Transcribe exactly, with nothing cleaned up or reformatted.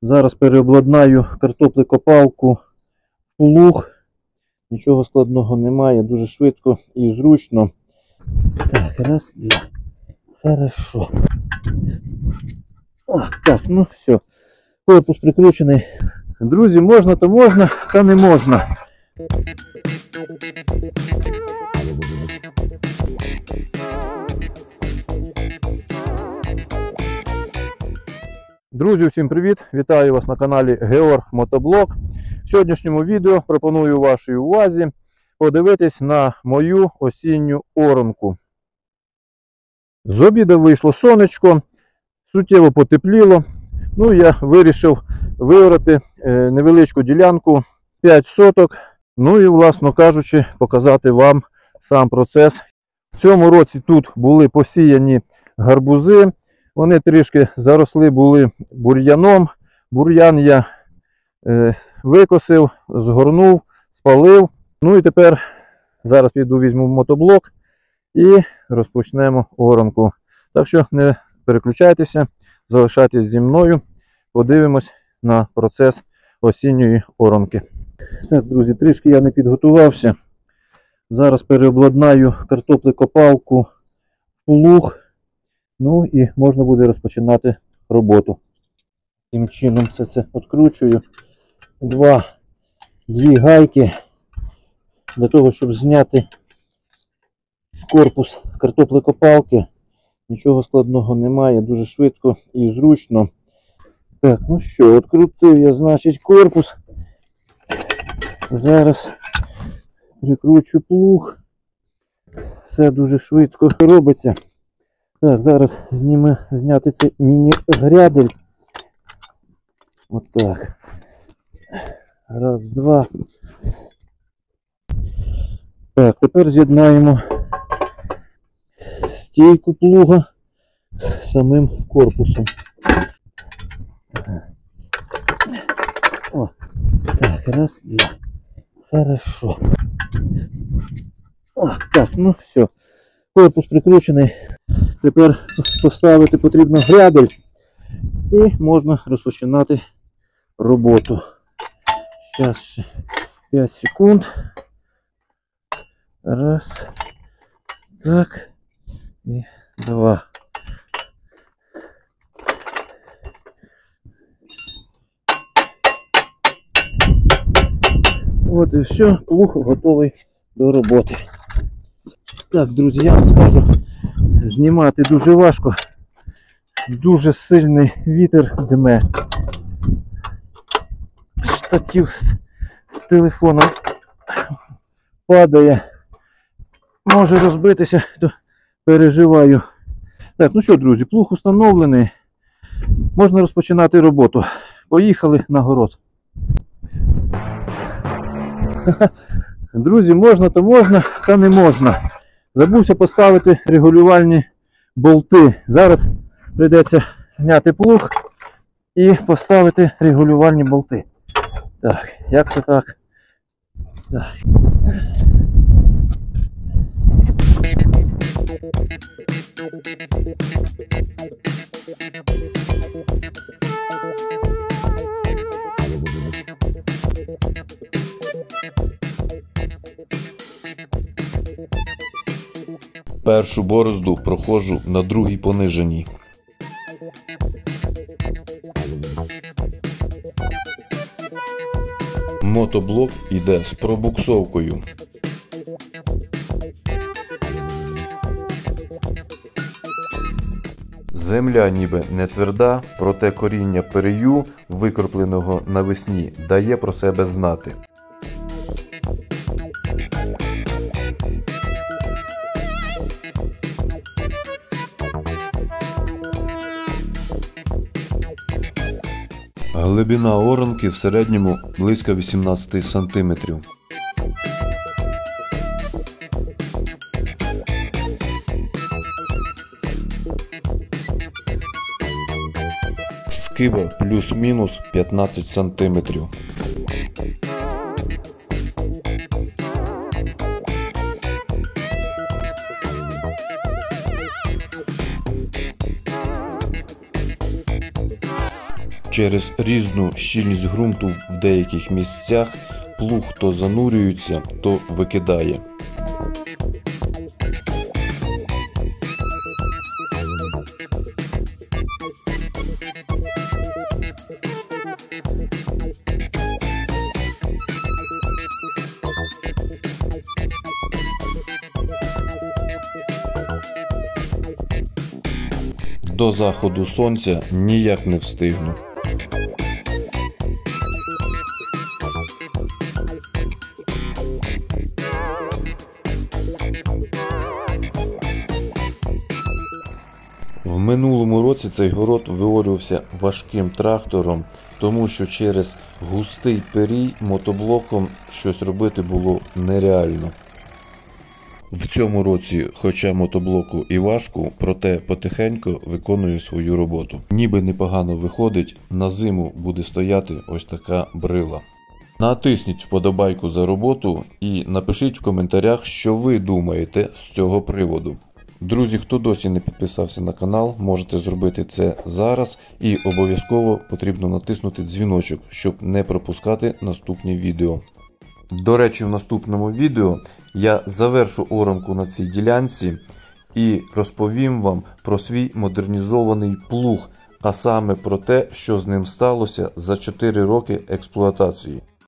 Зараз переобладнаю картоплекопалку в плуг. Нічого складного немає, дуже швидко і зручно. Так, раз, два. Хорошо. О, так, ну все. Корпус прикручений. Друзі, можна, то можна, та не можна. Друзі, всім привіт! Вітаю вас на каналі Георг Мотоблог. В сьогоднішньому відео пропоную вашій увазі подивитись на мою осінню оранку. З обіду вийшло сонечко, суттєво потепліло. Ну, я вирішив виорати невеличку ділянку п'ять соток. Ну і, власно кажучи, показати вам сам процес. В цьому році тут були посіяні гарбузи. Вони трішки заросли були бур'яном. Бур'ян я е, викосив, згорнув, спалив. Ну і тепер зараз піду візьму мотоблок і розпочнемо оранку. Так що не переключайтеся, залишайтесь зі мною. Подивимось на процес осінньої оранки. Так, друзі, трішки я не підготувався. Зараз переобладнаю картоплекопалку в плуг. Ну і можна буде розпочинати роботу. Таким чином все це відкручую. Два, дві гайки для того, щоб зняти корпус картоплекопалки. Нічого складного немає, дуже швидко і зручно. Так, ну що, відкрутив я, значить, корпус. Зараз прикручу плуг. Все дуже швидко робиться. Так, зараз зніме, зняти цей міні-грядель. Отак. Раз, два. Так, тепер з'єднаємо стійку плуга з самим корпусом. О, так, раз, два. Хорошо. О, так, ну все. Корпус прикручений. Тепер поставити потрібно грядель і можна розпочинати роботу. Зараз ще п'ять секунд. Раз. Так. І два. От і все, плуг готовий до роботи. Так, друзі, я вам скажу, знімати дуже важко. Дуже сильний вітер дме. Штатив з, з телефоном падає. Може розбитися, то переживаю. Так, ну що, друзі, плуг встановлений. Можна розпочинати роботу. Поїхали на город. Друзі, можна, то можна, та не можна. Забувся поставити регулювальні болти. Зараз прийдеться зняти плуг і поставити регулювальні болти. Так, як це так? Так. Першу борозду проходжу на другій пониженій. Мотоблок йде з пробуксовкою. Земля ніби не тверда, проте коріння перею, викропленого навесні, дає про себе знати. Глибина оранки в середньому близько вісімнадцять сантиметрів. Скиба плюс-мінус п'ятнадцять сантиметрів. Через різну щільність ґрунту в деяких місцях плуг то занурюється, то викидає. До заходу сонця ніяк не встигну. В минулому році цей город виорювався важким трактором, тому що через густий перій мотоблоком щось робити було нереально. В цьому році, хоча мотоблоку і важко, проте потихеньку виконую свою роботу. Ніби непогано виходить, на зиму буде стояти ось така брила. Натисніть вподобайку за роботу і напишіть в коментарях, що ви думаєте з цього приводу. Друзі, хто досі не підписався на канал, можете зробити це зараз і обов'язково потрібно натиснути дзвіночок, щоб не пропускати наступні відео. До речі, в наступному відео я завершу оранку на цій ділянці і розповім вам про свій модернізований плуг, а саме про те, що з ним сталося за чотири роки експлуатації.